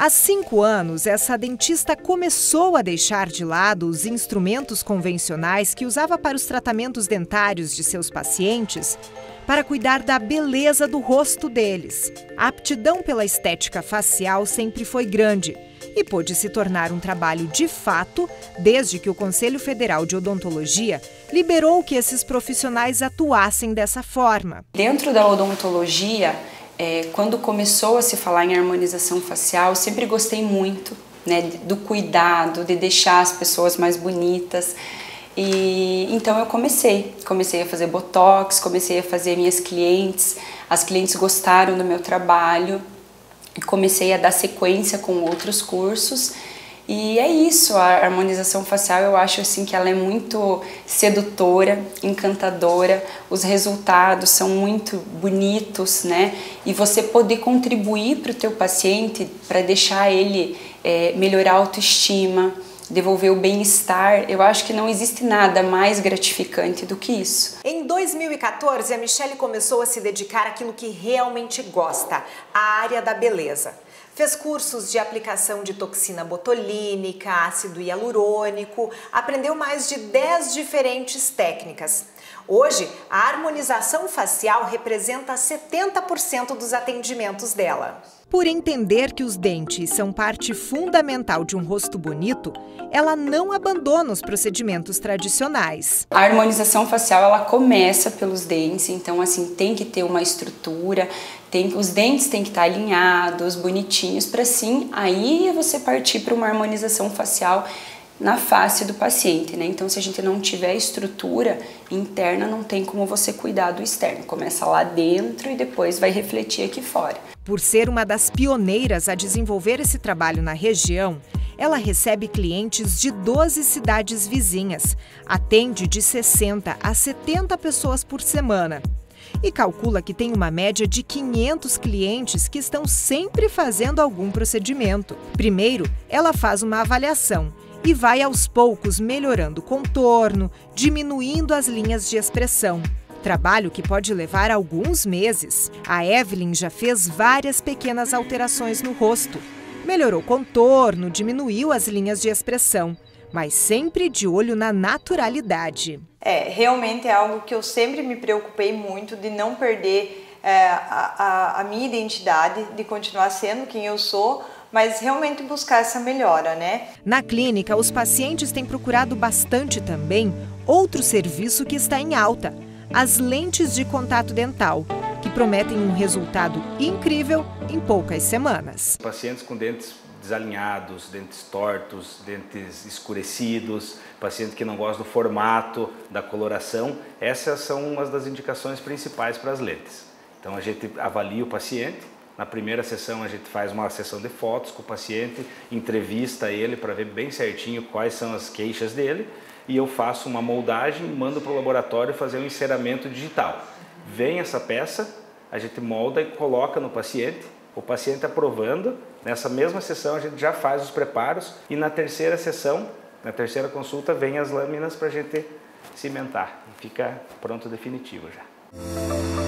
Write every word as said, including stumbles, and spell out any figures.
Há cinco anos, essa dentista começou a deixar de lado os instrumentos convencionais que usava para os tratamentos dentários de seus pacientes para cuidar da beleza do rosto deles. A aptidão pela estética facial sempre foi grande e pôde se tornar um trabalho de fato desde que o Conselho Federal de Odontologia liberou que esses profissionais atuassem dessa forma. Dentro da odontologia, é, quando começou a se falar em harmonização facial, eu sempre gostei muito, né, do cuidado, de deixar as pessoas mais bonitas. E então eu comecei, comecei a fazer botox, comecei a fazer minhas clientes, as clientes gostaram do meu trabalho e comecei a dar sequência com outros cursos. E é isso, a harmonização facial eu acho assim que ela é muito sedutora, encantadora, os resultados são muito bonitos, né? E você poder contribuir para o teu paciente, para deixar ele é, melhorar a autoestima, devolver o bem-estar, eu acho que não existe nada mais gratificante do que isso. Em dois mil e quatorze, a Michele começou a se dedicar àquilo que realmente gosta, a área da beleza. Fez cursos de aplicação de toxina botulínica, ácido hialurônico, aprendeu mais de dez diferentes técnicas. Hoje, a harmonização facial representa setenta por cento dos atendimentos dela. Por entender que os dentes são parte fundamental de um rosto bonito, ela não abandona os procedimentos tradicionais. A harmonização facial ela começa pelos dentes, então assim tem que ter uma estrutura, tem, os dentes têm que estar alinhados, bonitinhos, para sim aí você partir para uma harmonização facial na face do paciente, né? Então, se a gente não tiver estrutura interna, não tem como você cuidar do externo. Começa lá dentro e depois vai refletir aqui fora. Por ser uma das pioneiras a desenvolver esse trabalho na região, ela recebe clientes de doze cidades vizinhas, atende de sessenta a setenta pessoas por semana e calcula que tem uma média de quinhentos clientes que estão sempre fazendo algum procedimento. Primeiro, ela faz uma avaliação e vai aos poucos melhorando o contorno, diminuindo as linhas de expressão. Trabalho que pode levar alguns meses. A Evelyn já fez várias pequenas alterações no rosto. Melhorou o contorno, diminuiu as linhas de expressão, mas sempre de olho na naturalidade. É, realmente é algo que eu sempre me preocupei muito de não perder é, a, a, a minha identidade, de continuar sendo quem eu sou, mas realmente buscar essa melhora, né? Na clínica, os pacientes têm procurado bastante também outro serviço que está em alta, as lentes de contato dental, que prometem um resultado incrível em poucas semanas. Pacientes com dentes desalinhados, dentes tortos, dentes escurecidos, paciente que não gosta do formato, da coloração, essas são uma das indicações principais para as lentes. Então a gente avalia o paciente. Na primeira sessão a gente faz uma sessão de fotos com o paciente, entrevista ele para ver bem certinho quais são as queixas dele e eu faço uma moldagem, mando para o laboratório fazer um enceramento digital. Vem essa peça, a gente molda e coloca no paciente, o paciente aprovando, nessa mesma sessão a gente já faz os preparos e na terceira sessão, na terceira consulta, vem as lâminas para a gente cimentar e fica pronto definitivo já.